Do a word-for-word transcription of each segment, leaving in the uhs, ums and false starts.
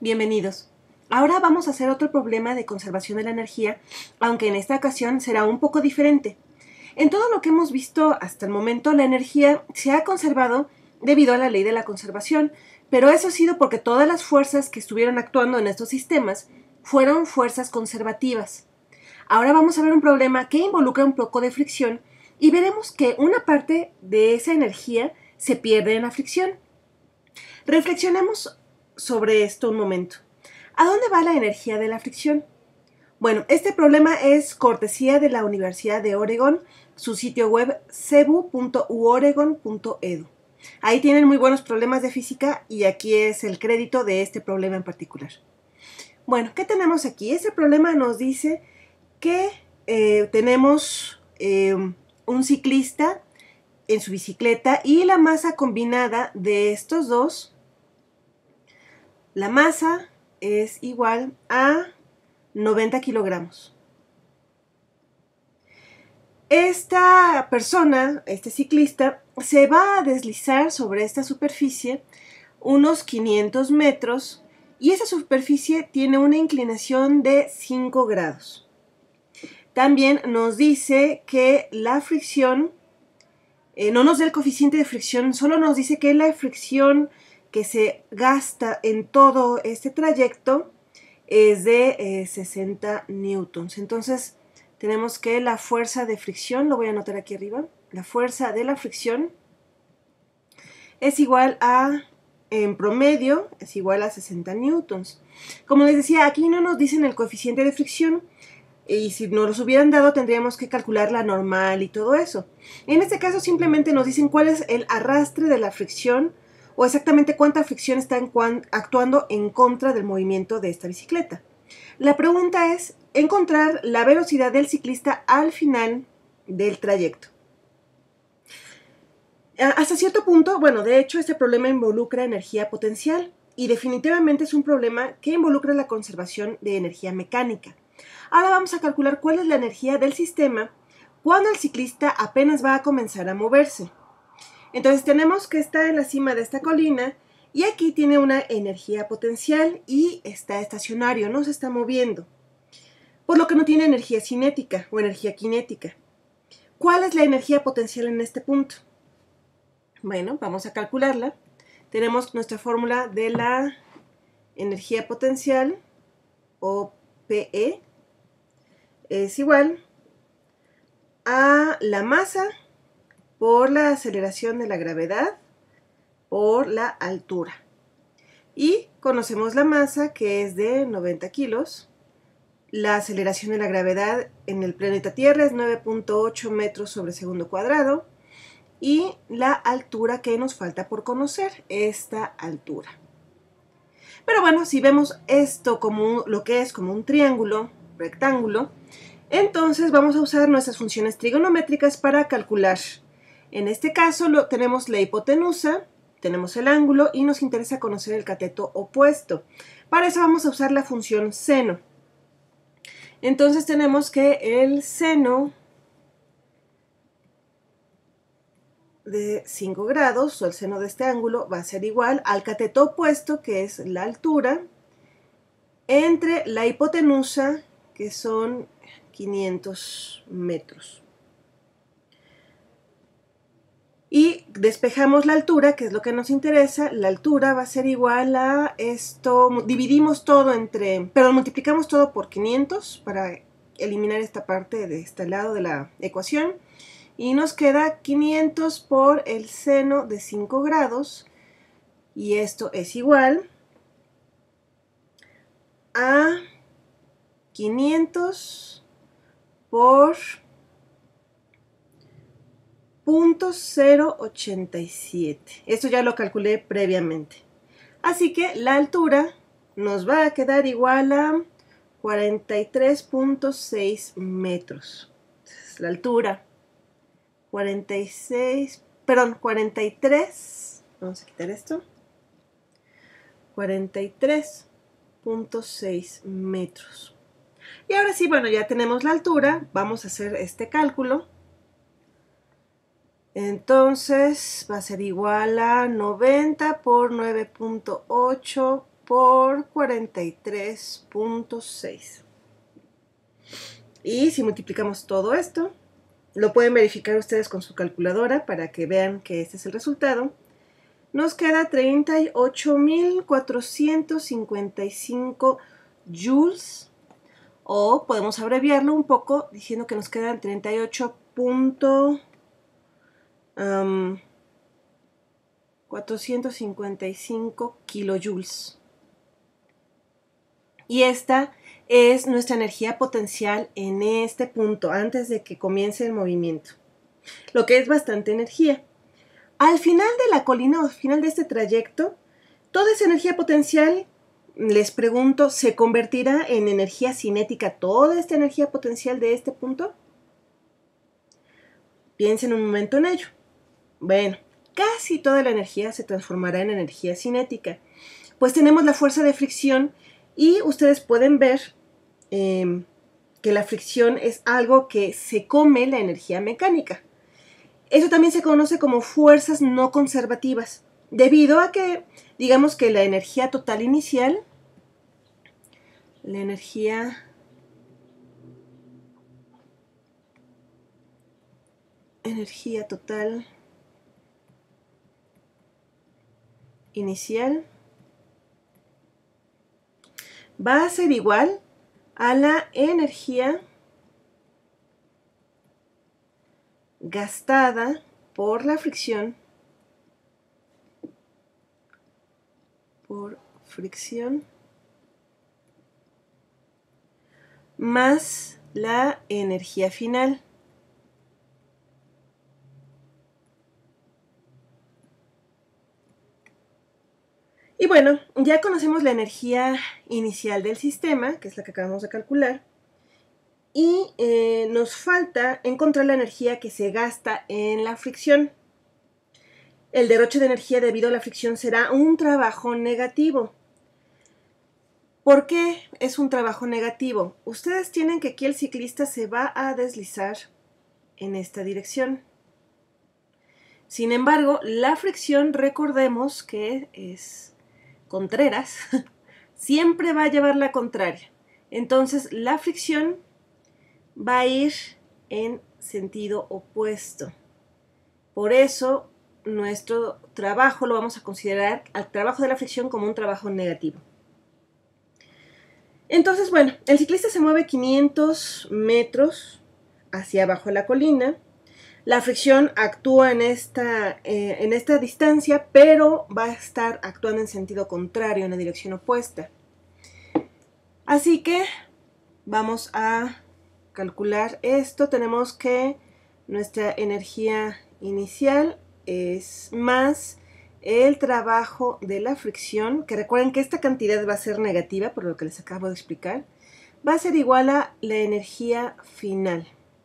Bienvenidos. Ahora vamos a hacer otro problema de conservación de la energía, aunque en esta ocasión será un poco diferente. En todo lo que hemos visto hasta el momento, la energía se ha conservado debido a la ley de la conservación, pero eso ha sido porque todas las fuerzas que estuvieron actuando en estos sistemas fueron fuerzas conservativas. Ahora vamos a ver un problema que involucra un poco de fricción y veremos que una parte de esa energía se pierde en la fricción. Reflexionemos sobre esto un momento. ¿A dónde va la energía de la fricción? Bueno, este problema es cortesía de la Universidad de Oregón, su sitio web cebu punto u oregon punto edu. Ahí tienen muy buenos problemas de física y aquí es el crédito de este problema en particular. Bueno, ¿qué tenemos aquí? Este problema nos dice que eh, tenemos eh, un ciclista en su bicicleta y la masa combinada de estos dos, la masa es igual a noventa kilogramos. Esta persona, este ciclista, se va a deslizar sobre esta superficie unos quinientos metros y esa superficie tiene una inclinación de cinco grados. También nos dice que la fricción, eh, no nos da el coeficiente de fricción, solo nos dice que la fricción que se gasta en todo este trayecto es de eh, sesenta newtons. Entonces tenemos que la fuerza de fricción, lo voy a anotar aquí arriba, la fuerza de la fricción es igual a, en promedio, es igual a sesenta newtons. Como les decía, aquí no nos dicen el coeficiente de fricción, y si nos los hubieran dado tendríamos que calcular la normal y todo eso. En este caso simplemente nos dicen cuál es el arrastre de la fricción o exactamente cuánta fricción está en actuando en contra del movimiento de esta bicicleta. La pregunta es encontrar la velocidad del ciclista al final del trayecto. Hasta cierto punto, bueno, de hecho este problema involucra energía potencial y definitivamente es un problema que involucra la conservación de energía mecánica. Ahora vamos a calcular cuál es la energía del sistema cuando el ciclista apenas va a comenzar a moverse. Entonces tenemos que está en la cima de esta colina y aquí tiene una energía potencial y está estacionario, no se está moviendo, por lo que no tiene energía cinética o energía cinética. ¿Cuál es la energía potencial en este punto? Bueno, vamos a calcularla. Tenemos nuestra fórmula de la energía potencial, o P E, es igual a la masa por la aceleración de la gravedad por la altura. Y conocemos la masa, que es de noventa kilos. La aceleración de la gravedad en el planeta Tierra es nueve punto ocho metros sobre segundo cuadrado. Y la altura que nos falta por conocer, esta altura. Pero bueno, si vemos esto como lo que es como un triángulo, rectángulo, entonces vamos a usar nuestras funciones trigonométricas para calcular. En este caso lo, tenemos la hipotenusa, tenemos el ángulo y nos interesa conocer el cateto opuesto. Para eso vamos a usar la función seno. Entonces tenemos que el seno de cinco grados, o el seno de este ángulo, va a ser igual al cateto opuesto, que es la altura, entre la hipotenusa, que son quinientos metros. Y despejamos la altura, que es lo que nos interesa. La altura va a ser igual a esto, dividimos todo entre, pero multiplicamos todo por quinientos para eliminar esta parte de este lado de la ecuación. Y nos queda quinientos por el seno de cinco grados, y esto es igual a quinientos por punto cero ochenta y siete. Esto ya lo calculé previamente. Así que la altura nos va a quedar igual a cuarenta y tres punto seis metros. Esa es la altura. cuarenta y seis, perdón, cuarenta y tres, vamos a quitar esto, cuarenta y tres punto seis metros. Y ahora sí, bueno, ya tenemos la altura, vamos a hacer este cálculo. Entonces va a ser igual a noventa por nueve punto ocho por cuarenta y tres punto seis. Y si multiplicamos todo esto, lo pueden verificar ustedes con su calculadora para que vean que este es el resultado. Nos queda treinta y ocho mil cuatrocientos cincuenta y cinco joules, o podemos abreviarlo un poco diciendo que nos quedan treinta y ocho punto cuatrocientos cincuenta y cinco kilojoules. Y esta es nuestra energía potencial en este punto, antes de que comience el movimiento, lo que es bastante energía. Al final de la colina o al final de este trayecto, toda esa energía potencial, les pregunto, ¿se convertirá en energía cinética toda esta energía potencial de este punto? Piensen un momento en ello. Bueno, casi toda la energía se transformará en energía cinética, pues tenemos la fuerza de fricción y ustedes pueden ver eh, que la fricción es algo que se come la energía mecánica. Eso también se conoce como fuerzas no conservativas, debido a que, digamos que la energía total inicial, la energía energía total inicial va a ser igual a la energía gastada por la fricción por fricción más la energía final. Y bueno, ya conocemos la energía inicial del sistema, que es la que acabamos de calcular, y eh, nos falta encontrar la energía que se gasta en la fricción. El derroche de energía debido a la fricción será un trabajo negativo. ¿Por qué es un trabajo negativo? Ustedes tienen que aquí el ciclista se va a deslizar en esta dirección. Sin embargo, la fricción, recordemos que es Contreras, siempre va a llevar la contraria. Entonces, la fricción va a ir en sentido opuesto. Por eso, nuestro trabajo lo vamos a considerar al trabajo de la fricción como un trabajo negativo. Entonces, bueno, el ciclista se mueve quinientos metros hacia abajo de la colina. La fricción actúa en esta, eh, en esta distancia, pero va a estar actuando en sentido contrario, en la dirección opuesta. Así que vamos a calcular esto. Tenemos que nuestra energía inicial es más el trabajo de la fricción, que recuerden que esta cantidad va a ser negativa, por lo que les acabo de explicar, va a ser igual a la energía final.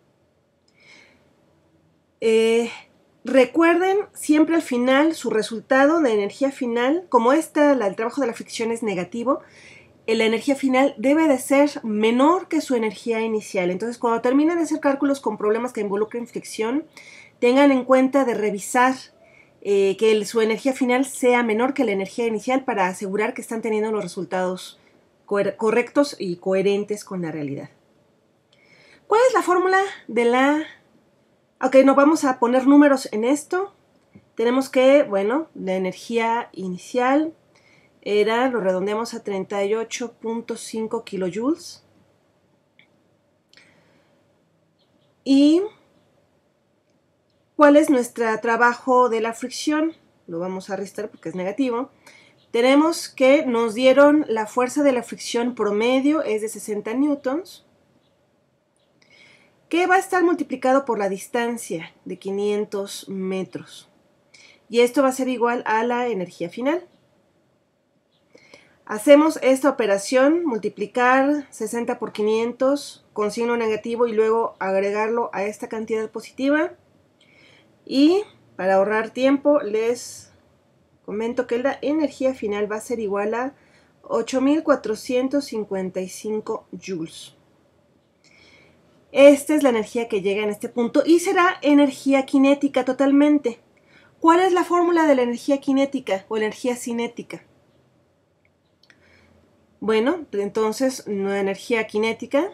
Eh, recuerden siempre al final su resultado de energía final, como esta, la, el trabajo de la fricción es negativo, eh, la energía final debe de ser menor que su energía inicial. Entonces, cuando terminen de hacer cálculos con problemas que involucren fricción, tengan en cuenta de revisar eh, que el, su energía final sea menor que la energía inicial para asegurar que están teniendo los resultados correctos y coherentes con la realidad. ¿Cuál es la fórmula de la... Ok, nos vamos a poner números en esto. Tenemos que, bueno, la energía inicial era, lo redondeamos a treinta y ocho punto cinco kilojoules. ¿Y cuál es nuestro trabajo de la fricción? Lo vamos a restar porque es negativo. Tenemos que nos dieron la fuerza de la fricción promedio, es de sesenta newtons, que va a estar multiplicado por la distancia de quinientos metros. Y esto va a ser igual a la energía final. Hacemos esta operación, multiplicar sesenta por quinientos con signo negativo y luego agregarlo a esta cantidad positiva. Y para ahorrar tiempo les comento que la energía final va a ser igual a ocho mil cuatrocientos cincuenta y cinco joules. Esta es la energía que llega en este punto y será energía cinética totalmente. ¿Cuál es la fórmula de la energía cinética o energía cinética? Bueno, entonces la energía cinética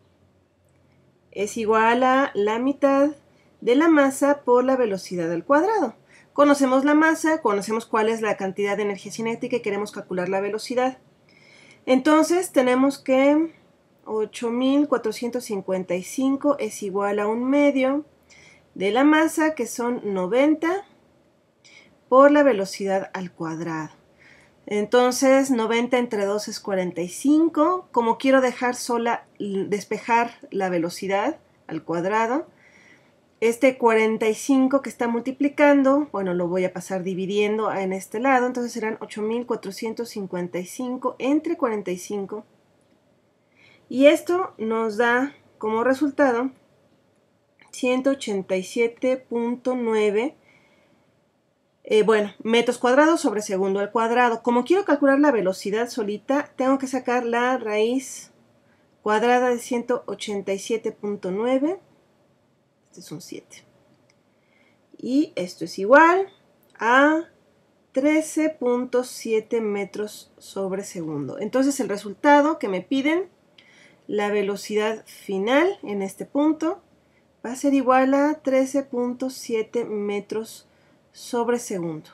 es igual a la mitad de la masa por la velocidad al cuadrado. Conocemos la masa, conocemos cuál es la cantidad de energía cinética y queremos calcular la velocidad. Entonces tenemos que ocho mil cuatrocientos cincuenta y cinco es igual a un medio de la masa, que son noventa, por la velocidad al cuadrado. Entonces noventa entre dos es cuarenta y cinco. Como quiero dejar sola, despejar la velocidad al cuadrado, este cuarenta y cinco que está multiplicando, bueno, lo voy a pasar dividiendo en este lado, entonces serán ocho mil cuatrocientos cincuenta y cinco entre cuarenta y cinco. Y esto nos da como resultado ciento ochenta y siete punto nueve eh, bueno, metros cuadrados sobre segundo al cuadrado. Como quiero calcular la velocidad solita, tengo que sacar la raíz cuadrada de ciento ochenta y siete punto nueve. Este es un siete. Y esto es igual a trece punto siete metros sobre segundo. Entonces el resultado que me piden, la velocidad final en este punto, va a ser igual a trece punto siete metros sobre segundo.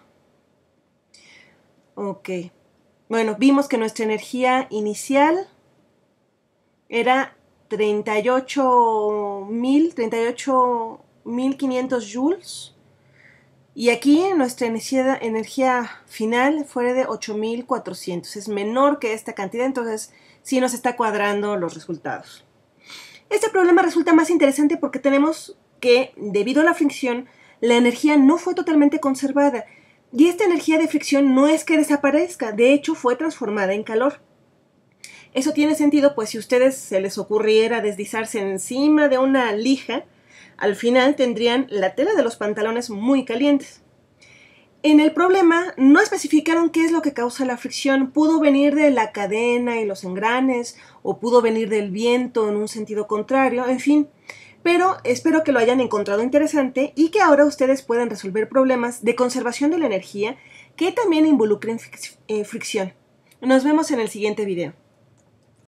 Ok. Bueno, vimos que nuestra energía inicial era treinta y ocho mil quinientos joules. Y aquí nuestra energía, energía final fue de ocho mil cuatrocientos. Es menor que esta cantidad, entonces sí nos está cuadrando los resultados. Este problema resulta más interesante porque tenemos que, debido a la fricción, la energía no fue totalmente conservada. Y esta energía de fricción no es que desaparezca, de hecho fue transformada en calor. Eso tiene sentido, pues si a ustedes se les ocurriera deslizarse encima de una lija, al final tendrían la tela de los pantalones muy calientes. En el problema no especificaron qué es lo que causa la fricción. Pudo venir de la cadena y los engranes, o pudo venir del viento en un sentido contrario, en fin. Pero espero que lo hayan encontrado interesante y que ahora ustedes puedan resolver problemas de conservación de la energía que también involucren fricción. Nos vemos en el siguiente video.